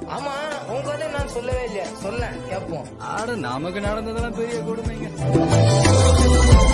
ஆமா உன் கதை நான் சொல்லவே இல்லையா, சொல்ல கேப்போம். ஆட நமக்கு நடந்ததெல்லாம் பெரிய கொடுமைங்க.